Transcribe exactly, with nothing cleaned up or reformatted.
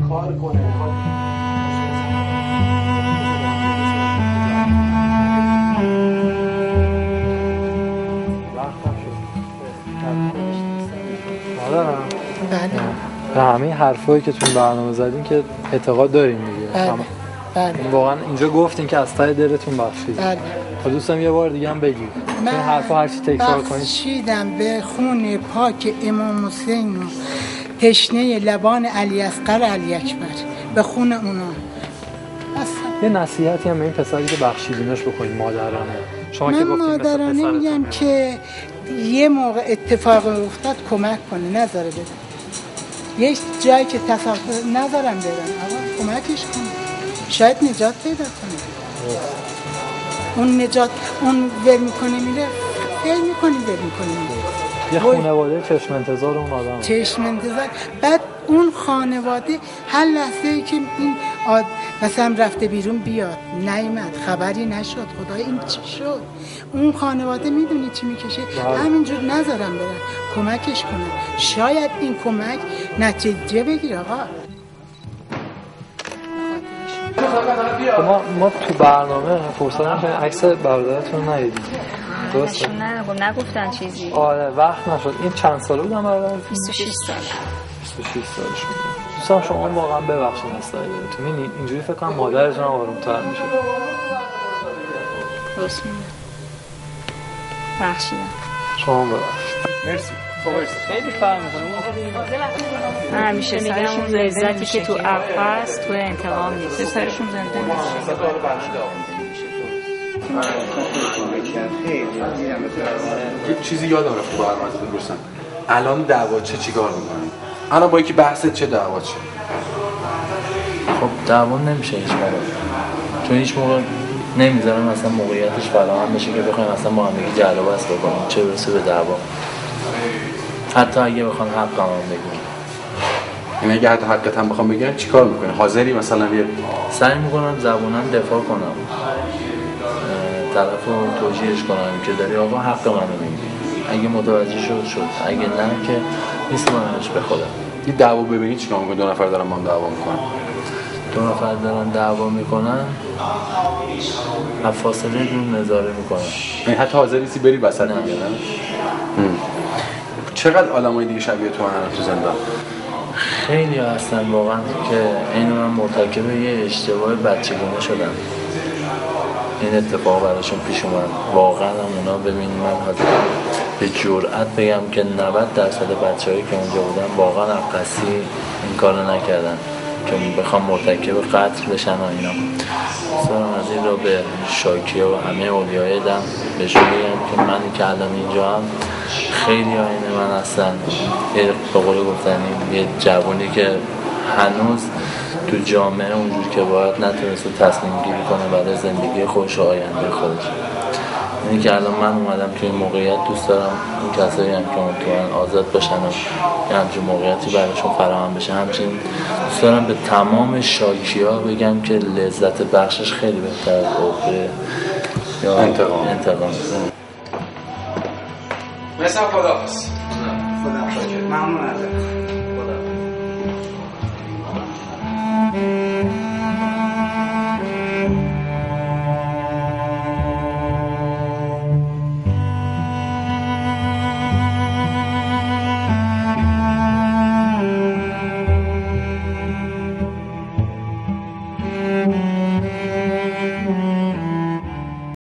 کار کنه مادرم بله به همه حرفایی که تو برنامه زدین که اعتقاد داریم دیگه. بله بله واقعا اینجا گفتین که از ته دلتون بخشید. بله تا دوستم یه بار دیگه هم بگید من این حرفا هر چی تکرار کنید. بخشیدم به خون پاک امام حسین و تشنه لبان علی اصغر علی اکبر، به خون اونا. یه نصیحتی هم به این پسری که بخشیدینش بکنید مادرانه. شما من که گفتین مادرانه میگم که یه موقع اتفاق افتاد کمک کنه، نذاره بده. یه جایی که تصادف نذارم برن، آقا کمکش کنه، شاید نجات پیدا کنه. اون نجات اون ول میکنه میره، ول میکنه ول میکنه میره. یه خانواده چشم انتظار اون آدم، چشم انتظار. بعد اون خانواده هر لحظه ای که این آد... مثلا رفته بیرون بیاد نیامد خبری نشد، خدای این چی شد، اون خانواده میدونی چی میکشه. همینجور نذارم برن، کمکش کنن، شاید این کمک نتیجه بگیره. آقا ما ما تو برنامه فرصت نشد عکس برادرتون ندیدیم. درسته؟ نه نگفتن چیزی. آره وقت نشد. این چند ساله بودن برادرتون؟ بیست و شش سال. بیست و شش سالشون. دوستان شما واقعا ببخشید اصلا یادتون اینجوری فکر کنم مادرتون هم آروم‌تر میشه. درست میگه. بخشیدم. شما ببخشید. مرسی. خیلی فرق می‌کنه. من همیشه میگم اون لذتی که تو عفو هست تو انتقام نیست. سرشون زنده میشه. یه چیزی یادم رفت تو برنامه‌تون گفتم. الان دعوا چه چیکار می‌کنی؟ الان با یکی بحثت چه دعوا چه؟ خب دعوا نمیشه هیچ موقع. چون هیچ موقع نمیذارن مثلا موقعیتش فراهم بشه که بخوایم مثلا با هم دیگه جر و بحث بکنیم، چه برسه به دعوا. حتی اگه بخوان حق هم بگیرن. این اگه حتی حقیقت هم بخوام بگیرن چیکار میکنی؟ حاضری مثلا یه سعی میکنم زبونم دفاع کنم، طرف رو توجیهش کنم که داری آقا حق منو میگیری، اگه متوجه شد شد، اگه نه که میسپارمش به خودم. یه دعوا ببینی چیکار میکنی؟ دو نفر دارن با هم دعوا میکنن، دو نفر دارن دعوا میکنن از فاصله دور نظاره میکنن. یعنی حتی حاضر نیستی بری وسط دیگه؟ نه. چقدر آدمای دیگه شبیه تو هستن تو زندان؟ خیلی هستن واقعا که این من مرتکب یه اشتباه بچگانه شدن. این اتفاق براشون پیش اومد. واقعا هم اونا ببین من حاضر به جرئت بگم که نود درصد بچه‌هایی که اونجا بودن واقعا عقصی این کارو نکردن که بخوام مرتکب قتل بشن و اینا. سلام از این را به شاکیه و همه اولیای دم بهشون بگم که من که الان اینجا هم خیلی آینه من هستن. یه به قول گفتنی یه جوانی که هنوز تو جامعه اونجور که باید نتونسته تصمیم گیری کنه برای زندگی خودش و آینده خودش. اینی که الان من اومدم توی این موقعیت دوست دارم این کسایی هم که اونطورن آزاد باشن و یه همچین موقعیتی براشون فراهم بشه. همچنین دوست دارم به تمام شاکی‌ها بگم که لذت بخشش خیلی بهتر از عقده یا انتقام. انتقام. مثلا خداحافظ. خدا حافظ. ممنون ازت.